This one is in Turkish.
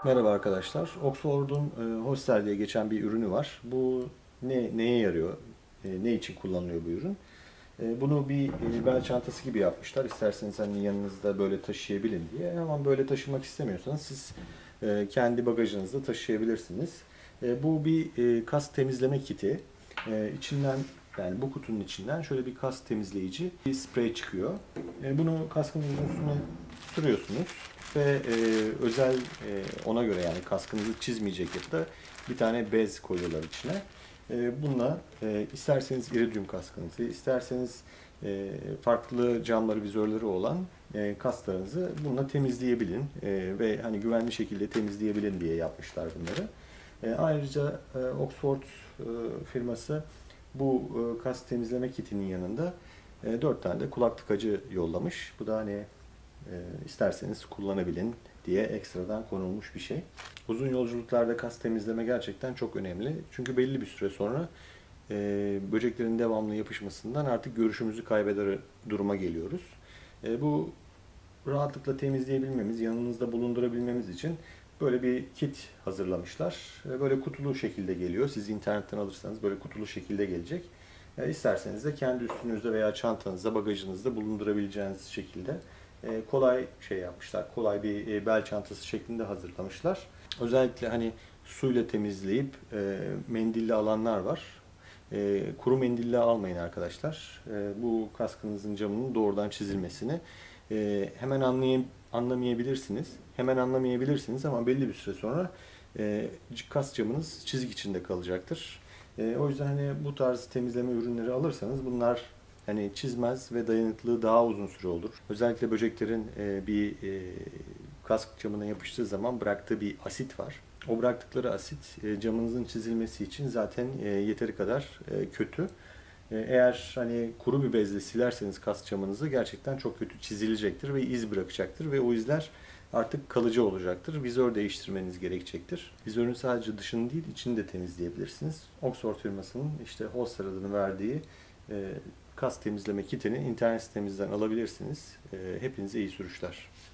Merhaba arkadaşlar. Oxford'un Hoster diye geçen bir ürünü var. Bu neye yarıyor? Ne için kullanılıyor bu ürün? Bunu bir bel çantası gibi yapmışlar. İsterseniz hani yanınızda böyle taşıyabilin diye. Ama böyle taşımak istemiyorsanız siz kendi bagajınızda taşıyabilirsiniz. Bu bir kas temizleme kiti. İçinden yani bu kutunun içinden şöyle bir kas temizleyici bir sprey çıkıyor. Bunu kaskınızın üstüne sürüyorsunuz ve özel ona göre yani kaskınızı çizmeyecek yapıda bir tane bez koyuyorlar içine. Bununla isterseniz iridium kaskınızı, isterseniz farklı camları, vizörleri olan kaslarınızı bununla temizleyebilin ve hani güvenli şekilde temizleyebilin diye yapmışlar bunları. Ayrıca Oxford firması bu kas temizleme kitinin yanında 4 tane de kulak tıkacı yollamış. Bu da hani isterseniz kullanabilin diye ekstradan konulmuş bir şey. Uzun yolculuklarda kas temizleme gerçekten çok önemli. Çünkü belli bir süre sonra böceklerin devamlı yapışmasından artık görüşümüzü kaybeder duruma geliyoruz. Bu rahatlıkla temizleyebilmemiz, yanınızda bulundurabilmemiz için böyle bir kit hazırlamışlar. Böyle kutulu şekilde geliyor. Siz internetten alırsanız böyle kutulu şekilde gelecek. İsterseniz de kendi üstünüzde veya çantanızda, bagajınızda bulundurabileceğiniz şekilde kolay şey yapmışlar. Kolay bir bel çantası şeklinde hazırlamışlar. Özellikle hani suyla temizleyip mendille alanlar var. Kuru mendille almayın arkadaşlar. Bu kaskınızın camının doğrudan çizilmesini hemen anlamayabilirsiniz. Hemen anlamayabilirsiniz ama belli bir süre sonra kas camınız çizik içinde kalacaktır. O yüzden hani bu tarz temizleme ürünleri alırsanız bunlar hani çizmez ve dayanıklılığı daha uzun süre olur. Özellikle böceklerin bir kask camına yapıştığı zaman bıraktığı bir asit var. O bıraktıkları asit camınızın çizilmesi için zaten yeteri kadar kötü. Eğer hani kuru bir bezle silerseniz kas camınızı gerçekten çok kötü çizilecektir ve iz bırakacaktır ve o izler artık kalıcı olacaktır. Vizör değiştirmeniz gerekecektir. Vizörün sadece dışını değil içini de temizleyebilirsiniz. Oxford firmasının işte Holster adını verdiği kas temizleme kitini internet sitemizden alabilirsiniz. Hepinize iyi sürüşler.